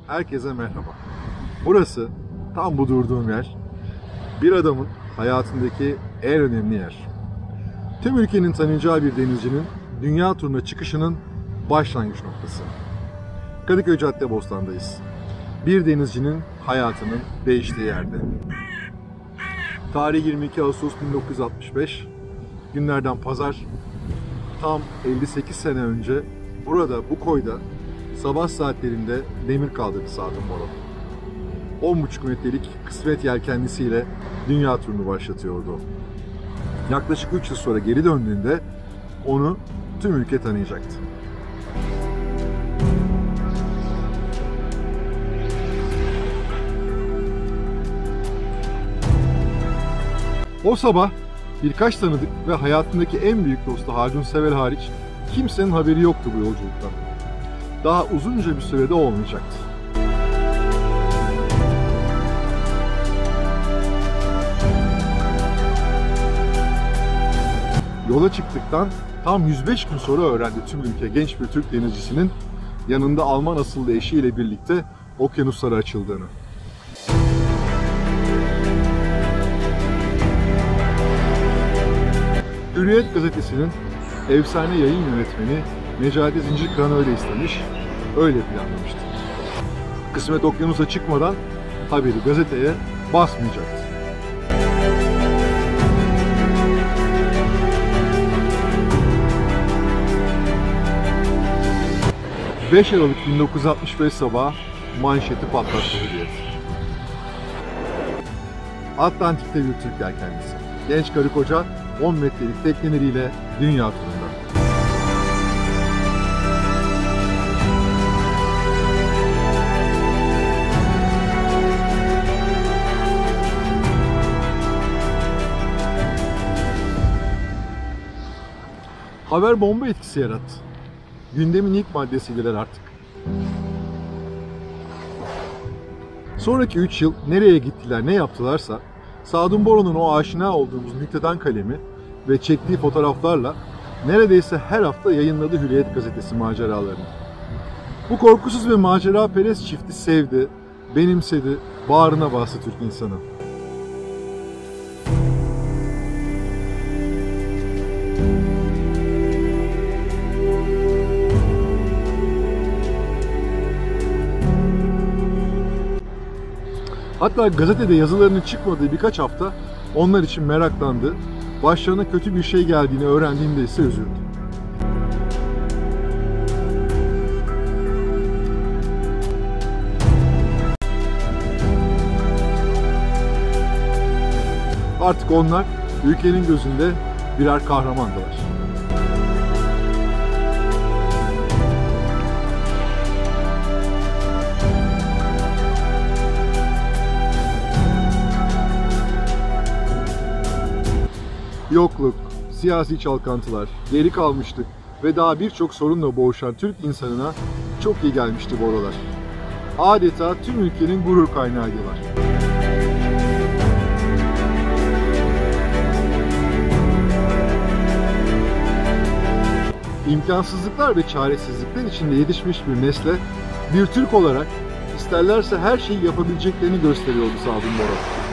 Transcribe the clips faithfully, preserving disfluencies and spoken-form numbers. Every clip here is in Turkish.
Herkese merhaba. Burası tam bu durduğum yer. Bir adamın hayatındaki en önemli yer. Tüm ülkenin tanıyacağı bir denizcinin dünya turuna çıkışının başlangıç noktası. Kadıköy Caddebostan'dayız. Bir denizcinin hayatının değiştiği yerde. Tarih yirmi iki Ağustos bin dokuz yüz altmış beş. Günlerden pazar. Tam elli sekiz sene önce burada, bu koyda sabah saatlerinde demir kaldırdı Sadun Bora. on buçuk metrelik kısmet yelkenlisiyle dünya turunu başlatıyordu. Yaklaşık üç yıl sonra geri döndüğünde onu tüm ülke tanıyacaktı. O sabah birkaç tanıdık ve hayatındaki en büyük dostu Haldun Sever hariç kimsenin haberi yoktu bu yolculuktan. Daha uzunca bir sürede olmayacaktı. Yola çıktıktan tam yüz beş gün sonra öğrendi tüm ülke genç bir Türk denizcisinin yanında Alman asıllı eşiyle birlikte okyanuslara açıldığını. Hürriyet gazetesinin efsane yayın yönetmeni Necati Zincirkıran öyle istemiş, öyle planlamıştı. Kısmet okyanusa çıkmadan haberi gazeteye basmayacaktı. beş Aralık bin dokuz yüz altmış beş sabahı manşeti patlattı Hürriyet. Atlantik'te bir Türk yelkenlisi. Genç karı koca on metrelik tekneleriyle dünya turunda. Haber bomba etkisi yarattı. Gündemin ilk maddesiydiler artık. Sonraki üç yıl nereye gittiler, ne yaptılarsa Sadun Bora'nın o aşina olduğumuz nükteden kalemi ve çektiği fotoğraflarla neredeyse her hafta yayınladı Hürriyet gazetesi maceralarını. Bu korkusuz ve maceraperest çifti sevdi, benimsedi, bağrına bastı Türk insanı. Hatta gazetede yazılarının çıkmadığı birkaç hafta onlar için meraklandı. Başlarına kötü bir şey geldiğini öğrendiğinde ise üzüldü. Artık onlar ülkenin gözünde birer kahramandılar. Yokluk, siyasi çalkantılar, geri kalmışlık ve daha birçok sorunla boğuşan Türk insanına çok iyi gelmişti bu oralar. Adeta tüm ülkenin gurur kaynağıydılar. İmkansızlıklar ve çaresizlikler içinde yetişmiş bir nesle bir Türk olarak isterlerse her şeyi yapabileceklerini gösteriyordu Sadun Bora.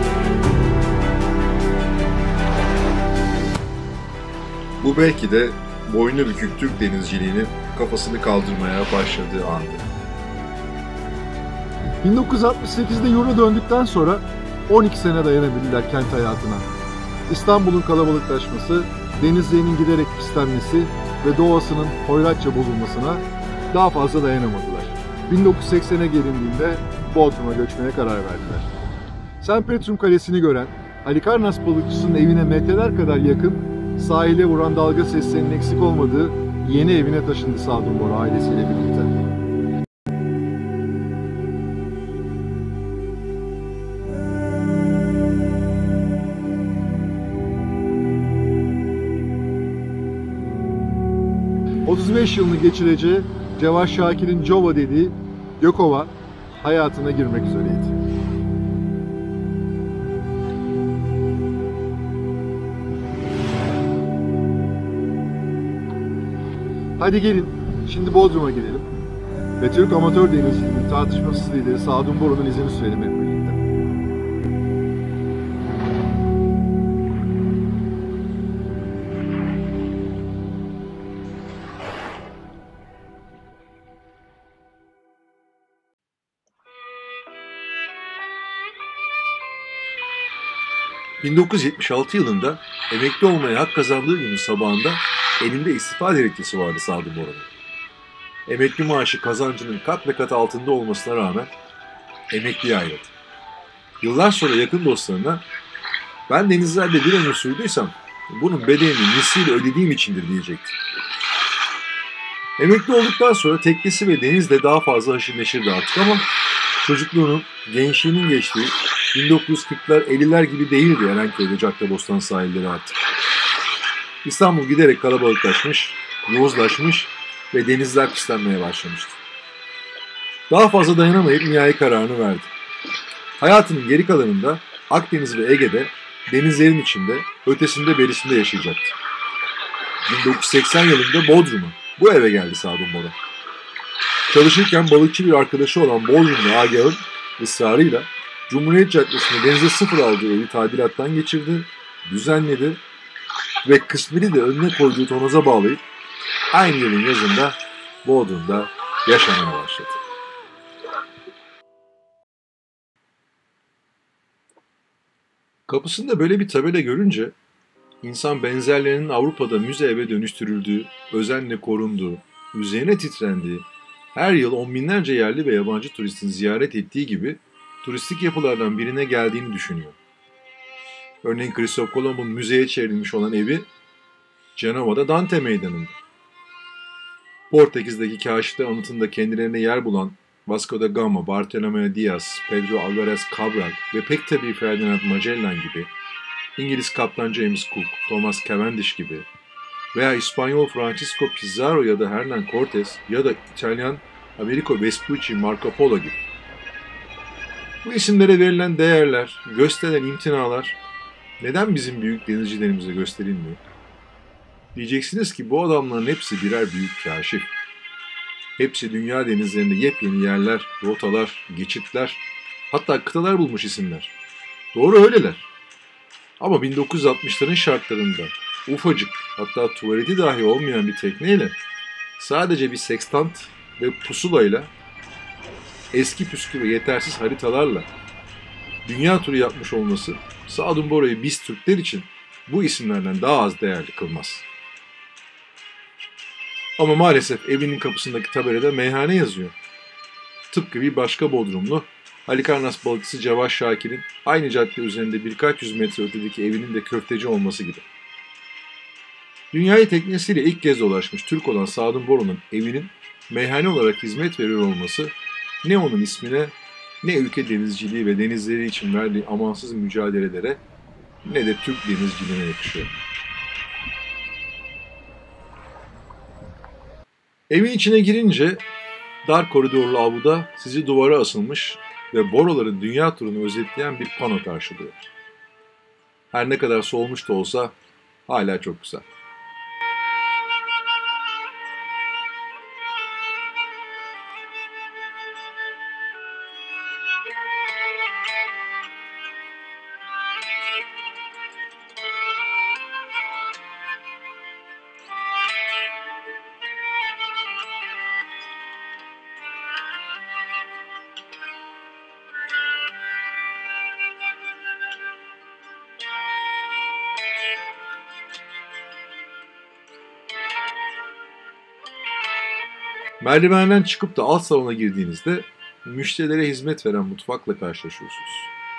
Bu belki de boynu bükük Türk denizciliğinin kafasını kaldırmaya başladığı andı. bin dokuz yüz altmış sekizde yurda döndükten sonra on iki sene dayanabildiler kent hayatına. İstanbul'un kalabalıklaşması, denizliğinin giderek pislenmesi ve doğasının hoyratça bozulmasına daha fazla dayanamadılar. bin dokuz yüz seksene gelindiğinde Bodrum'a göçmeye karar verdiler. Saint Petersburg Kalesi'ni gören, Halikarnas balıkçısının evine metreler kadar yakın, sahile vuran dalga seslerinin eksik olmadığı yeni evine taşındı Sadun Bora ailesiyle birlikte. otuz beş yılını geçireceği Cevat Şakir'in Jova dediği Gökova hayatına girmek üzereydi. Hadi gelin, şimdi Bodrum'a gidelim. ve Türk amatör denizciliğinin tartışmasız lideri Sadun Boru'nun izini sürelim hep birlikte. bin dokuz yüz yetmiş altı yılında emekli olmaya hak kazandığı günün sabahında elinde istifa dilekçesi vardı Sadun Boru'nun. Emekli maaşı kazancının kat ve kat altında olmasına rağmen emekliye ayrıldı. Yıllar sonra yakın dostlarına ben denizlerde bir ömür sürdüysem bunun bedelini misliyle ödediğim içindir diyecekti. Emekli olduktan sonra teknesi ve denizle daha fazla haşır neşirdi artık ama çocukluğunun, gençliğinin geçtiği bin dokuz yüz kırklar elliler gibi değildi Erenköy'de Caddebostan sahilleri artık. İstanbul giderek kalabalıklaşmış, yozlaşmış ve denizler pislenmeye başlamıştı. Daha fazla dayanamayıp nihai kararını verdi. Hayatının geri kalanında Akdeniz ve Ege'de, denizlerin içinde, ötesinde berisinde yaşayacaktı. bin dokuz yüz seksen yılında Bodrum'a, bu eve geldi Sadun Boru. Çalışırken balıkçı bir arkadaşı olan Bodrumlu Agah'ın ısrarıyla Cumhuriyet Caddesi'nde denize sıfır aldığı evi tadilattan geçirdi, düzenledi ve kısmini de önüne koyduğu tonoza bağlayıp aynı yılın yazında Bodrum'da yaşamaya başladı. Kapısında böyle bir tabela görünce insan benzerlerinin Avrupa'da müze eve dönüştürüldüğü, özenle korunduğu, üzerine titrendiği, her yıl on binlerce yerli ve yabancı turistin ziyaret ettiği gibi turistik yapılardan birine geldiğini düşünüyor. Örneğin Kristof Kolomb'un müzeye çevrilmiş olan evi Cenova'da Dante Meydanı'nda. Portekiz'deki kaşifler anıtında kendilerine yer bulan Vasco da Gama, Bartolomeu Diaz, Pedro Alvarez Cabral ve pek tabii Ferdinand Magellan gibi, İngiliz kaptan James Cook, Thomas Cavendish gibi veya İspanyol Francisco Pizarro ya da Hernan Cortes ya da İtalyan Americo Vespucci, Marco Polo gibi. Bu isimlere verilen değerler, gösterilen imtinalar neden bizim büyük denizcilerimize gösterilmiyor? Diyeceksiniz ki bu adamların hepsi birer büyük kaşif. Hepsi dünya denizlerinde yepyeni yerler, rotalar, geçitler, hatta kıtalar bulmuş isimler. Doğru öyleler. Ama bin dokuz yüz altmışların şartlarında ufacık, hatta tuvaleti dahi olmayan bir tekneyle, sadece bir sekstant ve pusulayla, eski püskü ve yetersiz haritalarla dünya turu yapmış olması Sadun Boru'yu biz Türkler için bu isimlerden daha az değerli kılmaz. Ama maalesef evinin kapısındaki tabelada meyhane yazıyor. Tıpkı bir başka Bodrumlu, Halikarnas balıkçısı Cevat Şakir'in aynı cadde üzerinde birkaç yüz metre ötedeki evinin de köfteci olması gibi. Dünyayı teknesiyle ilk kez dolaşmış Türk olan Sadun Boru'nun evinin meyhane olarak hizmet veriyor olması ne onun ismine, ne ülke denizciliği ve denizleri için verdiği amansız mücadelelere, ne de Türk denizciliğine yakışıyor. Evin içine girince dar koridorlu avluda sizi duvara asılmış ve Boruların dünya turunu özetleyen bir pano karşılıyor. Her ne kadar solmuş da olsa hala çok güzel. Merdivenden çıkıp da alt salona girdiğinizde müşterilere hizmet veren mutfakla karşılaşıyorsunuz.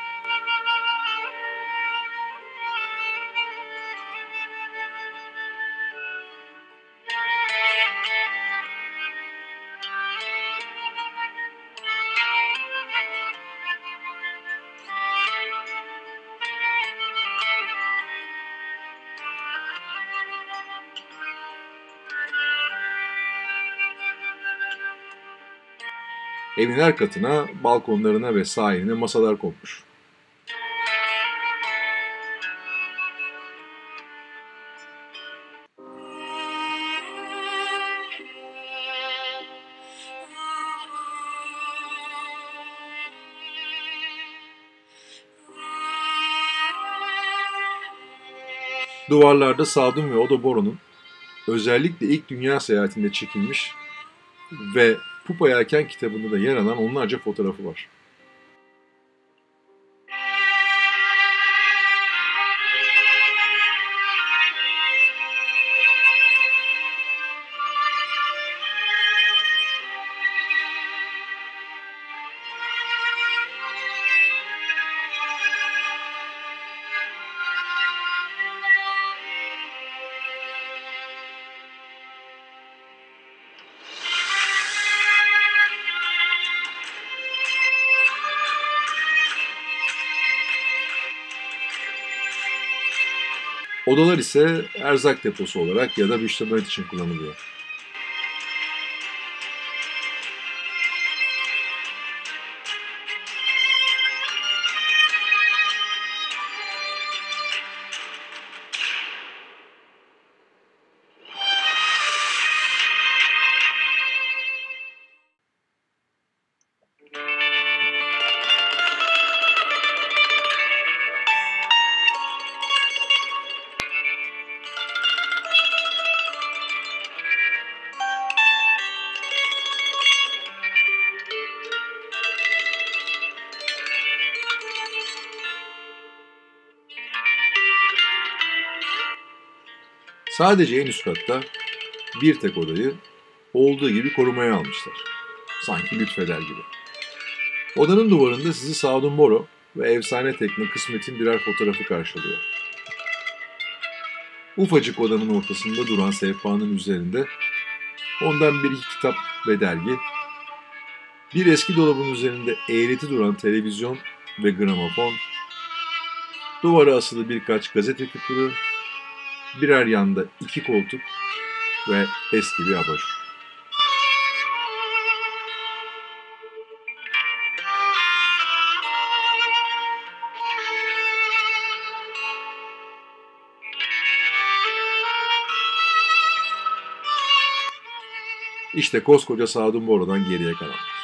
Evin her katına, balkonlarına ve sahiline masalar konmuş. Duvarlarda Sadun ve Odo Boro'nun özellikle ilk dünya seyahatinde çekilmiş ve Pupa Yelken kitabında da yer alan onlarca fotoğrafı var. Odalar ise erzak deposu olarak ya da müştemilat için kullanılıyor. Sadece en üst katta bir tek odayı olduğu gibi korumaya almışlar. Sanki lütfeder gibi. Odanın duvarında sizi Sadun Boro ve efsane tekne Kısmet'in birer fotoğrafı karşılıyor. Ufacık odanın ortasında duran sehpanın üzerinde ondan bir iki kitap ve dergi, bir eski dolabın üzerinde eğreti duran televizyon ve gramofon, duvara asılı birkaç gazete küpürü, birer yanda iki koltuk ve eski bir abajur. İşte koskoca Sadun Boro'dan geriye kalanlar.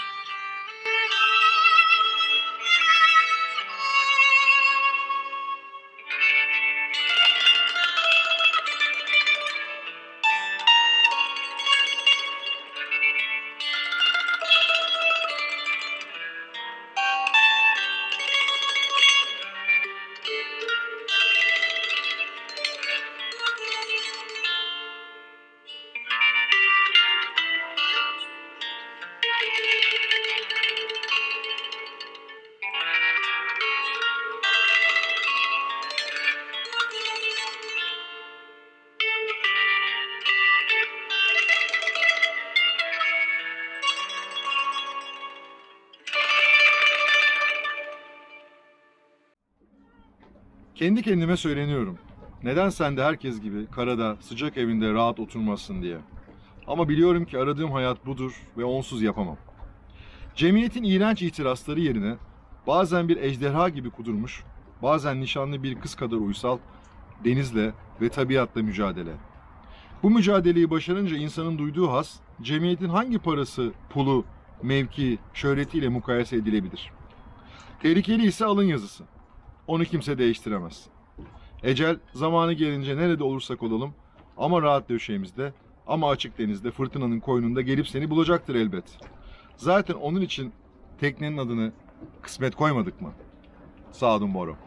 Kendi kendime söyleniyorum. Neden sen de herkes gibi karada, sıcak evinde rahat oturmazsın diye. Ama biliyorum ki aradığım hayat budur ve onsuz yapamam. Cemiyetin iğrenç itirazları yerine bazen bir ejderha gibi kudurmuş, bazen nişanlı bir kız kadar uysal, denizle ve tabiatla mücadele. Bu mücadeleyi başarınca insanın duyduğu haz, cemiyetin hangi parası, pulu, mevki, şöhretiyle mukayese edilebilir? Tehlikeli ise alın yazısı. Onu kimse değiştiremez. Ecel zamanı gelince nerede olursak olalım ama rahat döşeğimizde ama açık denizde fırtınanın koynunda gelip seni bulacaktır elbet. Zaten onun için teknenin adını Kısmet koymadık mı? Sadun Boro.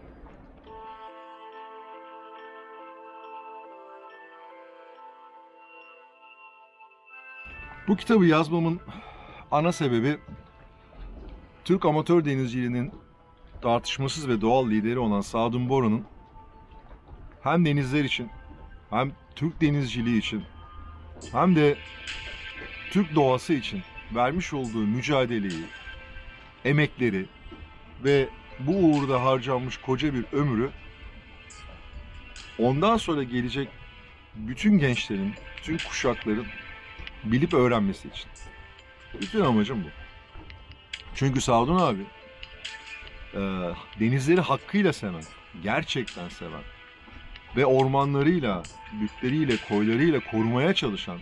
Bu kitabı yazmamın ana sebebi Türk amatör denizciliğinin tartışmasız ve doğal lideri olan Sadun Boro'nun hem denizler için, hem Türk denizciliği için, hem de Türk doğası için vermiş olduğu mücadeleyi, emekleri ve bu uğurda harcanmış koca bir ömrü ondan sonra gelecek bütün gençlerin, bütün kuşakların bilip öğrenmesi için. Bütün amacım bu. Çünkü Sadun abi e, denizleri hakkıyla seven, gerçekten seven ve ormanlarıyla, bütleriyle, koylarıyla korumaya çalışan,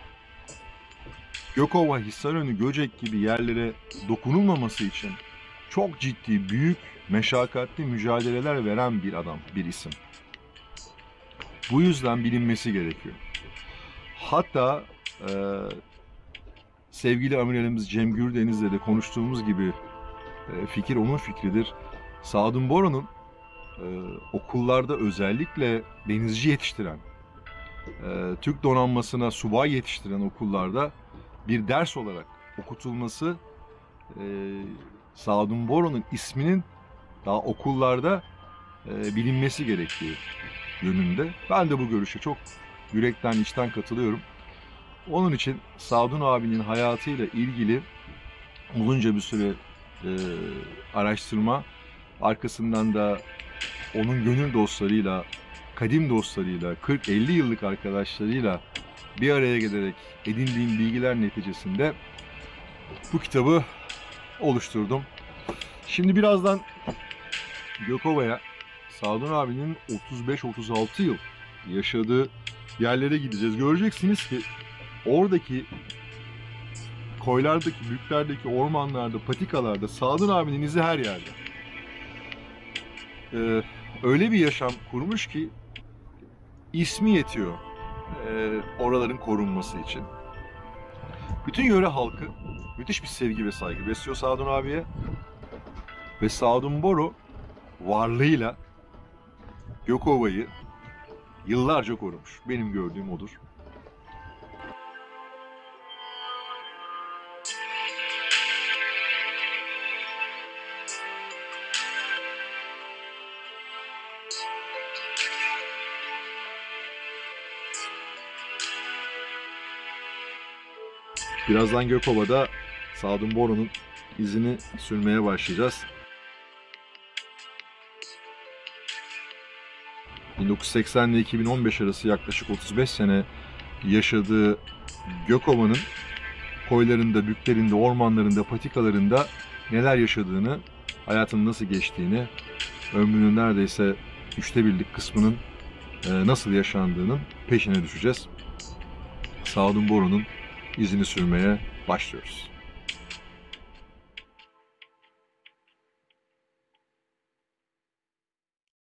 Gökova, Hisarönü, Göcek gibi yerlere dokunulmaması için çok ciddi, büyük, meşakkatli mücadeleler veren bir adam, bir isim. Bu yüzden bilinmesi gerekiyor. Hatta e, sevgili amiralimiz Cem Gürdeniz'le de konuştuğumuz gibi e, fikir onun fikridir. Sadun Boro'nun e, okullarda özellikle denizci yetiştiren, e, Türk donanmasına subay yetiştiren okullarda bir ders olarak okutulması, e, Sadun Boro'nun isminin daha okullarda e, bilinmesi gerektiği yönünde. Ben de bu görüşe çok yürekten, içten katılıyorum. Onun için Sadun abinin hayatıyla ilgili uzunca bir süre e, araştırma, arkasından da onun gönül dostlarıyla, kadim dostlarıyla, kırk elli yıllık arkadaşlarıyla bir araya gelerek edindiğim bilgiler neticesinde bu kitabı oluşturdum. Şimdi birazdan Gökova'ya, Sadun abinin otuz beş otuz altı yıl yaşadığı yerlere gideceğiz. Göreceksiniz ki oradaki koylardaki, büyüklerdeki ormanlarda, patikalarda Sadun abinin izi her yerde. Ee, öyle bir yaşam kurmuş ki ismi yetiyor e, oraların korunması için. Bütün yöre halkı müthiş bir sevgi ve saygı besliyor Sadun abiye. Ve Sadun Boro varlığıyla Gökova'yı yıllarca korumuş. Benim gördüğüm odur. Birazdan Gökova'da Sadun Boro'nun izini sürmeye başlayacağız. bin dokuz yüz seksen ile iki bin on beş arası yaklaşık otuz beş sene yaşadığı Gökova'nın koylarında, büklerinde, ormanlarında, patikalarında neler yaşadığını, hayatının nasıl geçtiğini, ömrünün neredeyse üçte birlik kısmının nasıl yaşandığının peşine düşeceğiz. Sadun Boro'nun izini sürmeye başlıyoruz.